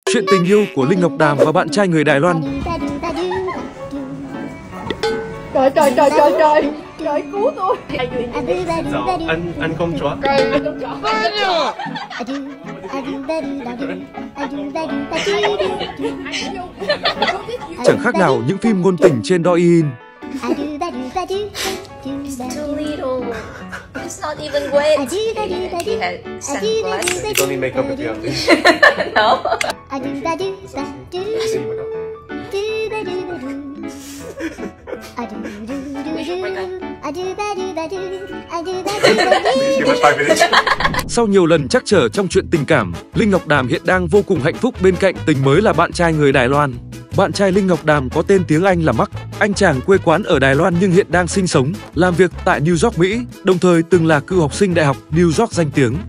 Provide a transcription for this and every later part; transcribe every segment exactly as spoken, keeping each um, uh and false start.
Chuyện tình yêu của Linh Ngọc Đàm và bạn trai người Đài Loan. Trời trời trời trời trời trời cứu tôi. Sao anh anh không chó? Anh không chó. Chẳng khác nào những phim ngôn tình trên Douyin. It's too little. It's not even wet. He had sunglasses. You don't need makeup if you have this. No. Give us five minutes. Sau nhiều lần trắc trở trong chuyện tình cảm, Linh Ngọc Đàm hiện đang vô cùng hạnh phúc bên cạnh tình mới là bạn trai người Đài Loan. Bạn trai Linh Ngọc Đàm có tên tiếng Anh là Mark. Anh chàng quê quán ở Đài Loan nhưng hiện đang sinh sống, làm việc tại New York, Mỹ, đồng thời từng là cựu học sinh đại học New York danh tiếng.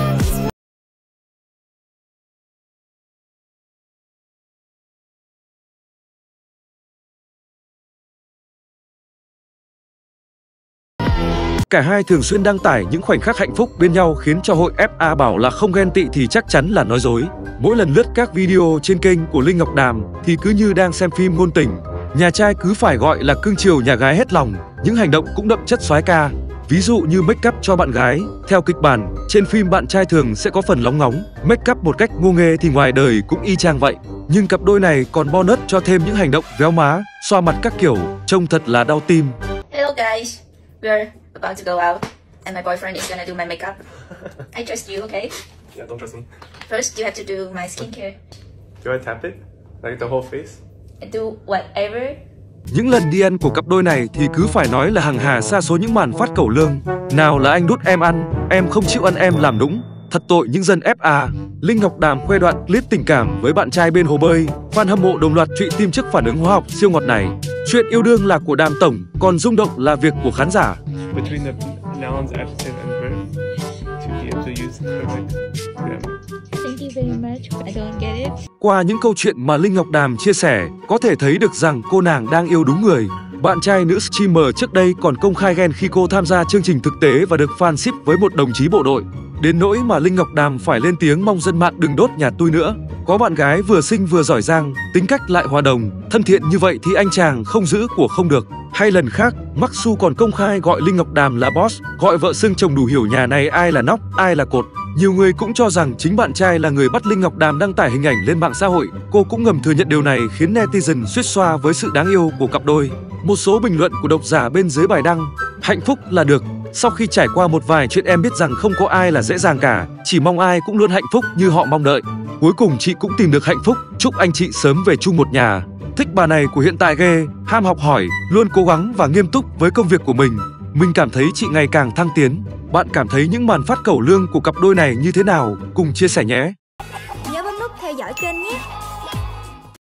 Cả hai thường xuyên đăng tải những khoảnh khắc hạnh phúc bên nhau khiến cho hội ép a bảo là không ghen tị thì chắc chắn là nói dối. Mỗi lần lướt các video trên kênh của Linh Ngọc Đàm thì cứ như đang xem phim ngôn tình. Nhà trai cứ phải gọi là cưng chiều nhà gái hết lòng, những hành động cũng đậm chất soái ca. Ví dụ như make up cho bạn gái, theo kịch bản, trên phim bạn trai thường sẽ có phần lóng ngóng, make up một cách ngô nghê thì ngoài đời cũng y chang vậy. Nhưng cặp đôi này còn bonus cho thêm những hành động véo má, xoa mặt các kiểu, trông thật là đau tim. Hello guys, we're about to go out, and my boyfriend is gonna do my makeup. I trust you, okay? Yeah, don't trust me. First, you have to do my skincare. Do I tap it? Like the whole face? Do whatever. Những lần đi ăn của cặp đôi này thì cứ phải nói là hàng hà sa số những màn phát cẩu lương. Nào là anh đút em ăn, em không chịu ăn em làm nũng. Thật tội những dân ép a. Linh Ngọc Đàm khoe đoạn clip tình cảm với bạn trai bên hồ bơi. Fan hâm mộ đồng loạt trụy tim trước phản ứng hóa học siêu ngọt này. Chuyện yêu đương là của Đàm tổng, còn rung động là việc của khán giả. Between the nouns, adjective, and verb to be able to use perfect grammar. Thank you very much. I don't get it. Qua những câu chuyện mà Linh Ngọc Đàm chia sẻ, có thể thấy được rằng cô nàng đang yêu đúng người. Bạn trai nữ streamer trước đây còn công khai ghen khi cô tham gia chương trình thực tế và được fan ship với một đồng chí bộ đội. Đến nỗi mà Linh Ngọc Đàm phải lên tiếng mong dân mạng đừng đốt nhà tôi nữa. Có bạn gái vừa xinh vừa giỏi giang, tính cách lại hòa đồng, thân thiện như vậy thì anh chàng không giữ của không được. Hay lần khác, Mark Su còn công khai gọi Linh Ngọc Đàm là boss, gọi vợ xưng chồng đủ hiểu nhà này ai là nóc, ai là cột. Nhiều người cũng cho rằng chính bạn trai là người bắt Linh Ngọc Đàm đăng tải hình ảnh lên mạng xã hội. Cô cũng ngầm thừa nhận điều này khiến netizen suýt xoa với sự đáng yêu của cặp đôi. Một số bình luận của độc giả bên dưới bài đăng: hạnh phúc là được. Sau khi trải qua một vài chuyện em biết rằng không có ai là dễ dàng cả, chỉ mong ai cũng luôn hạnh phúc như họ mong đợi. Cuối cùng chị cũng tìm được hạnh phúc, chúc anh chị sớm về chung một nhà. Thích bà này của hiện tại ghê, ham học hỏi, luôn cố gắng và nghiêm túc với công việc của mình. Mình cảm thấy chị ngày càng thăng tiến. Bạn cảm thấy những màn phát cẩu lương của cặp đôi này như thế nào? Cùng chia sẻ nhé! Nhớ bấm nút theo dõi kênh nhé!